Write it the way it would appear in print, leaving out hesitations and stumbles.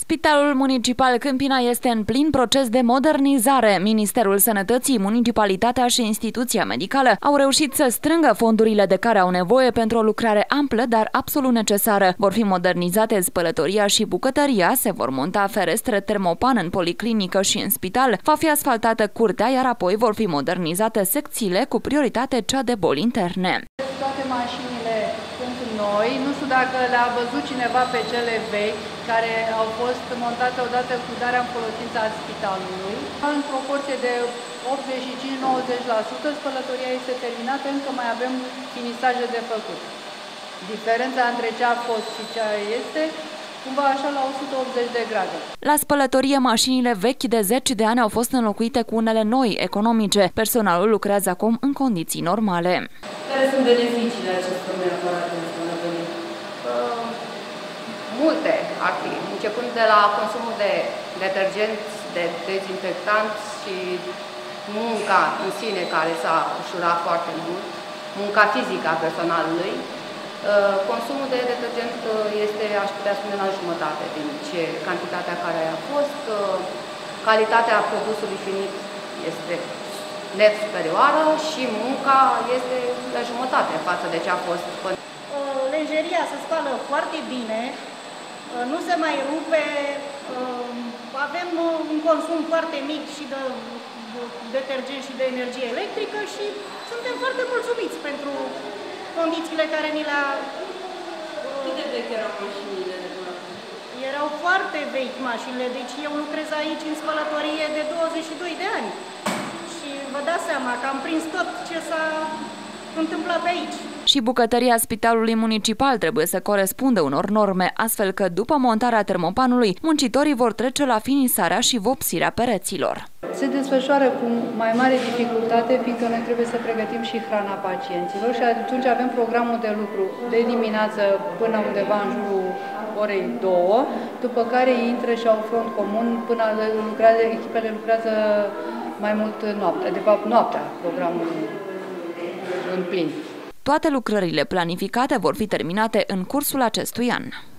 Spitalul Municipal Câmpina este în plin proces de modernizare. Ministerul Sănătății, Municipalitatea și instituția medicală au reușit să strângă fondurile de care au nevoie pentru o lucrare amplă, dar absolut necesară. Vor fi modernizate spălătoria și bucătăria, se vor monta ferestre termopan în policlinică și în spital, va fi asfaltată curtea, iar apoi vor fi modernizate secțiile, cu prioritate cea de boli interne. Toate mașinile sunt noi, nu știu dacă le-a văzut cineva pe cele vechi, care au fost montate odată cu darea în folosință a spitalului. În proporție de 85-90% spălătoria este terminată, încă mai avem finisaje de făcut. Diferența între ce a fost și ce este, cumva așa la 180 de grade. La spălătorie, mașinile vechi de 10 de ani au fost înlocuite cu unele noi, economice. Personalul lucrează acum în condiții normale. Care sunt beneficiile acestor noi aparate în spălătorie? Multe ar fi, începând de la consumul de detergenți, de dezinfectanți și munca în sine, care s-a ușurat foarte mult, munca fizică a personalului. Consumul de detergent este, aș putea spune, la jumătate din cantitatea care a fost. Calitatea produsului finit este net superioară și munca este la jumătate față de ce a fost. Lenjeria se spală foarte bine, nu se mai rupe, avem un consum foarte mic și de detergent și de energie electrică și suntem foarte mulțumiți pentru condițiile care ni le-a... Cât de vechi erau mașinile? Erau foarte vechi mașinile, deci eu lucrez aici în spălătorie de 22 de ani. Și vă dați seama că am prins tot ce s-a întâmplat aici. Și bucătăria Spitalului Municipal trebuie să corespundă unor norme, astfel că după montarea termopanului, muncitorii vor trece la finisarea și vopsirea pereților. Se desfășoară cu mai mare dificultate, fiindcă noi trebuie să pregătim și hrana pacienților și atunci avem programul de lucru de dimineață până undeva în jurul orei 2, după care intră și au front comun până echipele lucrează mai mult noaptea, de fapt noaptea programul în plin. Toate lucrările planificate vor fi terminate în cursul acestui an.